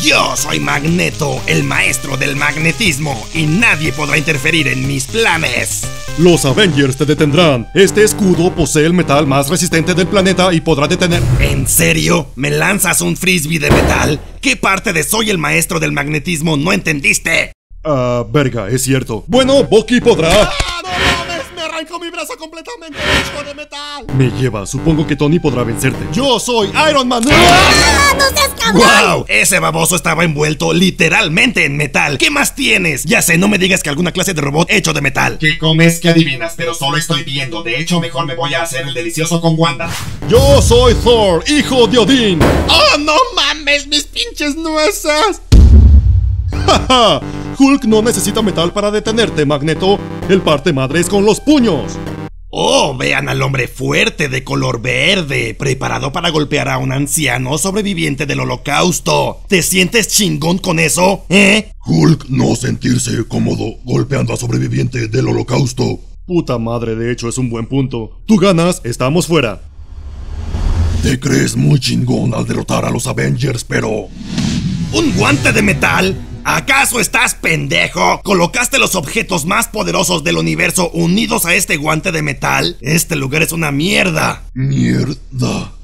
Yo soy Magneto, el maestro del magnetismo, y nadie podrá interferir en mis planes. Los Avengers te detendrán. Este escudo posee el metal más resistente del planeta y podrá detener... ¿En serio? ¿Me lanzas un frisbee de metal? ¿Qué parte de soy el maestro del magnetismo no entendiste? Verga, es cierto. Bueno, Bucky podrá... ¡No mames! ¡Me arrancó mi brazo completamente hecho de metal! Me lleva, supongo que Tony podrá vencerte. ¡Yo soy Iron Man! ¡Ah, no seas cabrón! ¡Wow! Ese baboso estaba envuelto literalmente en metal. ¿Qué más tienes? Ya sé, no me digas que alguna clase de robot hecho de metal. ¿Qué comes? ¿Qué adivinas? Pero solo estoy viendo. De hecho, mejor me voy a hacer el delicioso con Wanda. Yo soy Thor, hijo de Odín. ¡Oh, no mames! ¡Mis pinches nueces! ¡Jaja! Hulk no necesita metal para detenerte, Magneto. El parte madre es con los puños. Oh, vean al hombre fuerte de color verde, preparado para golpear a un anciano sobreviviente del Holocausto. ¿Te sientes chingón con eso? Hulk no sentirse cómodo golpeando a sobreviviente del Holocausto. Puta madre, de hecho es un buen punto. Tú ganas, estamos fuera. Te crees muy chingón al derrotar a los Avengers, pero... ¿Un guante de metal? ¿Acaso estás pendejo? ¿Colocaste los objetos más poderosos del universo unidos a este guante de metal? Este lugar es una mierda. Mierda.